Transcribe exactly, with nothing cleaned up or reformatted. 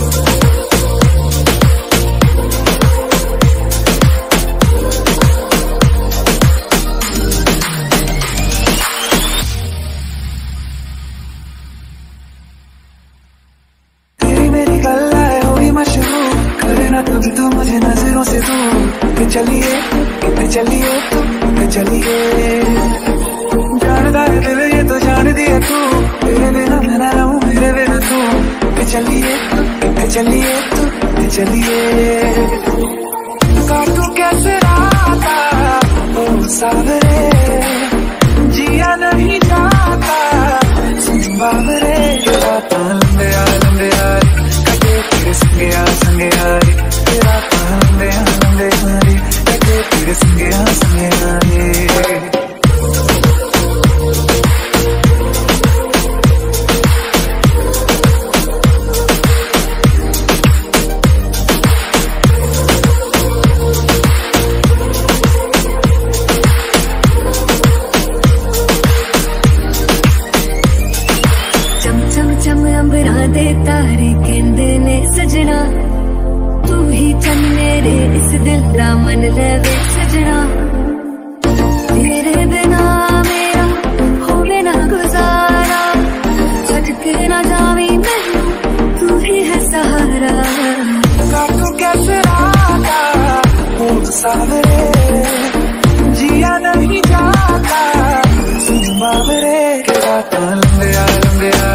कभी तो मुझे नजरों से दूर के चलिए के चलिए के चलिए जानदा है दिल ये तो जान दिया तू तेरे बिना मैं ना रहूं मेरे बिना तू के चलिए के चलिए के चलिए काटू कैसे राता ओ सावरे जिया नहीं जाता बावरे राता लंबे आ लंबे आ कटे तेरे संगे आ संगे आ तेरा लंबे आ लंबे आ कटे तेरे संगे आ संगे आ अंबरा दे तारे कहंदे ने सजना तू ही चन मेरे इस दिल दा मन लवे सजना तेरे बिना मेरा होवे ना गुजारा छड़ के ना जावी मैनू तू ही है सहारा काटू कैसे राता ओ सावरे जिया नहीं जाता बावरे के राता लंबे आ लंबे आ